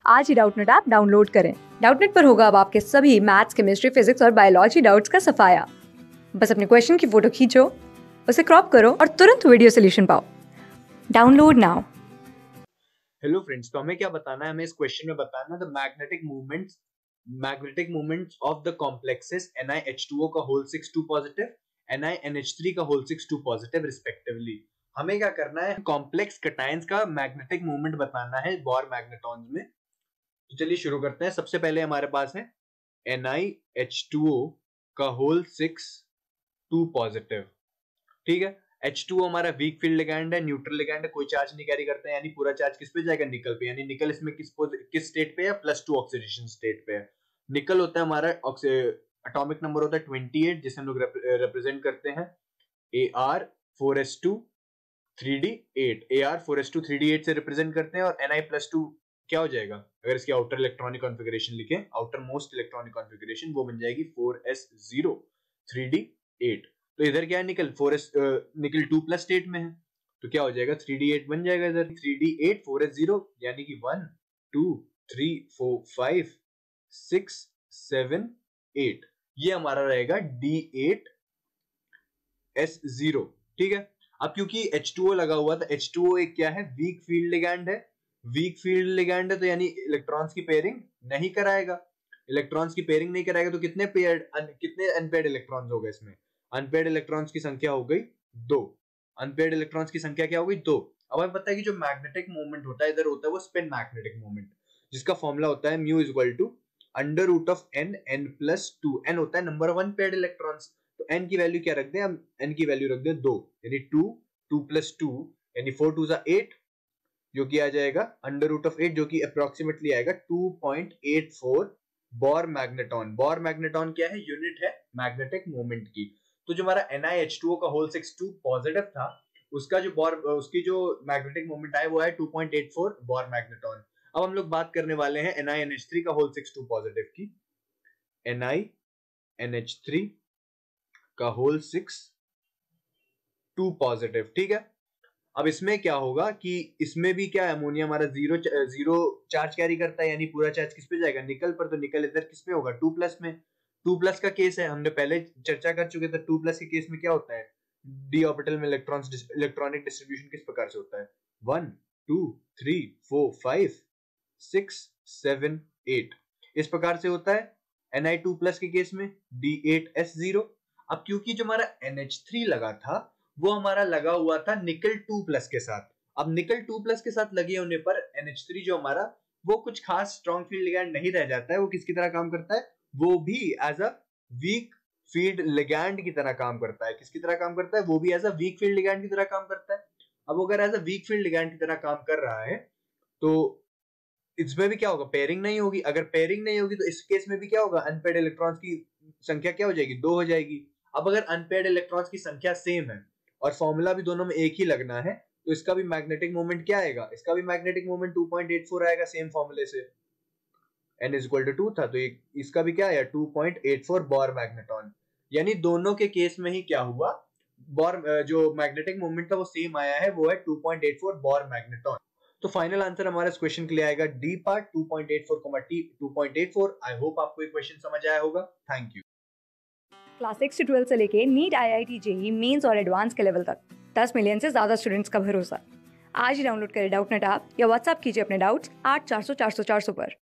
आज ही Doubtnut app download करें। डाउटनेट पर होगा अब आपके सभी मैथ्स, केमिस्ट्री, फिजिक्स और बायोलॉजी डाउट्स का सफाया। बस अपने क्वेश्चन की फोटो खींचो, उसे क्रॉप करो और तुरंत वीडियो सोल्यूशन पाओ। Download now. हेलो फ्रेंड्स, तो हमें क्या बताना है? हमें इस क्वेश्चन में बताना है the magnetic movements of the complexes NiH2O का होल 6 2 पॉजिटिव, NiNH3 का होल 6 2 पॉजिटिव रिस्पेक्टिवली। हमें क्या करना है? कॉम्प्लेक्स कैटायंस का मैग्नेटिक मूवमेंट बताना है बोर मैग्नेटॉन्स में। तो चलिए शुरू करते हैं। सबसे पहले हमारे पास है NiH2O का होल 6 2 पॉजिटिव। ठीक है, H2O हमारा वीक फील्ड लिगैंड है, न्यूट्रल लिगैंड है, कोई चार्ज नहीं कैरी करता है, यानी पूरा चार्ज किस पे जाएगा? निकल पे। यानी निकल इसमें किस स्टेट पे है? +2 ऑक्सीडेशन स्टेट पे है। निकल होता है हमारा एटॉमिक नंबर होता है 28, जिसे हम लोग रिप्रेजेंट करते हैं Ar4s2 3d8। Ar4s2 3d8 से रिप्रेजेंट करते हैं। और Ni+2 क्या हो जाएगा? अगर इसकी आउटर इलेक्ट्रॉनिक कॉन्फ़िगरेशन लिखें, आउटर मोस्ट इलेक्ट्रॉनिक कॉन्फ़िगरेशन, वो बन जाएगी 4s0 3d8। तो इधर क्या है? निकल 4s निकल 2+ स्टेट में है, तो क्या हो जाएगा? 3d8 बन जाएगा इधर। 3d8 4s0 यानी कि 1 2 3 4 5 6 7 8, ये हमारा रहेगा d8s0। ठीक है, अब क्योंकि H2O लगा हुआ था, H2O एक क्या है? वीक फील्ड लिगैंड है। वीक फील्ड लिगैंड है तो यानी इलेक्ट्रॉन्स की पेयरिंग नहीं कराएगा। इलेक्ट्रॉन्स की पेयरिंग नहीं कराएगा तो कितने अनपेयर्ड इलेक्ट्रॉन्स हो गए इसमें? अनपेयर्ड इलेक्ट्रॉन्स की संख्या हो गई 2। अनपेयर्ड इलेक्ट्रॉन्स की संख्या क्या हो गई? 2। अब हमें पता है कि जो मैग्नेटिक मूवमेंट होता है इधर होता है वो स्पिन मैग्नेटिक मूवमेंट, जिसका फॉर्मूला होता है mu is equal to √n n+2। n होता है नंबर ऑफ अनपेयर्ड इलेक्ट्रॉन्स, तो n की वैल्यू क्या रख दें? हम n की वैल्यू रख दें 2, यानी 2 2+2 यानी 4 2 8, जो कि आ जाएगा √8, जो कि अप्रोक्सीमेटली आएगा 2.84 बोर मैग्नेटॉन। बोर मैग्नेटॉन क्या है? यूनिट है मैग्नेटिक मोमेंट की। तो जो हमारा NiH2O का होल 6 2 पॉजिटिव था, उसका जो उसकी जो मैग्नेटिक मोमेंट आया वो है 2.84 बोर मैग्नेटॉन। अब हम लोग बात करने वाले हैं NiNH3 का होल 6 2 पॉजिटिव की। NiNH3 का होल 6 2 पॉजिटिव। ठीक है, अब इसमें क्या होगा कि इसमें भी क्या, अमोनिया हमारा जीरो चार्ज कैरी करता है, यानी पूरा चार्ज किस पे जाएगा? निकल पर। तो निकल इधर किस पे होगा? 2+ में। 2+ का केस है, हमने पहले चर्चा कर चुके थे। 2+ के केस में क्या होता है? डी ऑर्बिटल में इलेक्ट्रॉनिक डिस्ट्रीब्यूशन किस प्रकार से होता है? 1 2 3 4 5 6 7 8, इस प्रकार से होता है। Ni2+ के केस में D8S0। अब क्योंकि जो हमारा NH3 लगा था वो हमारा लगा हुआ था निकल 2+ के साथ। अब निकल 2+ के साथ लगे होने पर NH3 जो हमारा, वो कुछ खास स्ट्रॉन्ग फील्ड लिगैंड नहीं रह जाता है। वो किसकी तरह काम करता है? वो भी as a weak field ligand की तरह काम करता है। किसकी तरह काम करता है? वो भी as a weak field ligand की तरह काम करता है। अब अगर as a weak field ligand की तरह काम कर रहा है तो इसमें भी क्या होगा? पेयरिंग नहीं होगी। अगर पेयरिंग नहीं होगी तो इस केस में भी क्या होगा? अनपेयर्ड इलेक्ट्रॉन्स की संख्या क्या हो जाएगी? 2 हो जाएगी। अब अगर अनपेयर्ड इलेक्ट्रॉन्स की संख्या सेम है और फॉर्मूला भी दोनों में एक ही लगना है, तो इसका भी मैग्नेटिक मोमेंट क्या आएगा? इसका भी मैग्नेटिक मोमेंट 2.84 आएगा, सेम फॉर्मूले से। n इज इक्वल टू 2 था, तो इसका भी क्या आया? 2.84 बोर मैग्नेटॉन। यानी दोनों के केस में ही क्या हुआ? बोर जो मैग्नेटिक मोमेंट था वो सेम आया है, वो है 2.84 बोर मैग्नेटॉन। तो फाइनल आंसर हमारा इस क्वेश्चन के लिए आएगा D part 2.84, T 2.84। I hope आपको ये क्वेश्चन समझ आया होगा। Thank you. क्लास 6 से 12 से लेके नीट, IIT, JEE मेंस और एडवांस के लेवल तक 10 मिलियन से ज्यादा स्टूडेंट्स का भरोसा। आज ही डाउनलोड करें डाउटनेट ऐप या व्हाट्सएप कीजिए अपने डाउट्स 8400 400 400 पर।